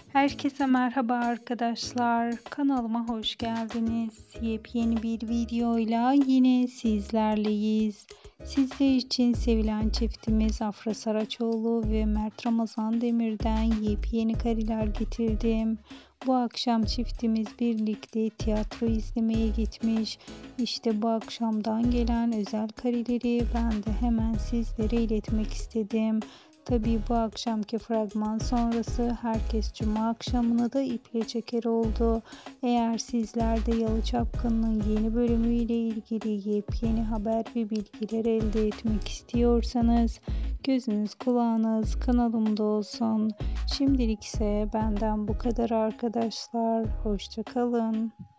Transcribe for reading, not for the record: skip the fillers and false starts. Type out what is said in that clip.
Herkese merhaba arkadaşlar. Kanalıma hoş geldiniz. Yepyeni bir videoyla yine sizlerleyiz. Sizler için sevilen çiftimiz Afra Saraçoğlu ve Mert Ramazan Demir'den yepyeni kareler getirdim. Bu akşam çiftimiz birlikte tiyatro izlemeye gitmiş. İşte bu akşamdan gelen özel kareleri ben de hemen sizlere iletmek istedim. Tabii bu akşamki fragman sonrası herkes cuma akşamını da iple çeker oldu. Eğer sizler de Yalı Çapkını'nın yeni bölümüyle ilgili yepyeni haber ve bilgiler elde etmek istiyorsanız gözünüz kulağınız kanalımda olsun. Şimdilik ise benden bu kadar arkadaşlar. Hoşça kalın.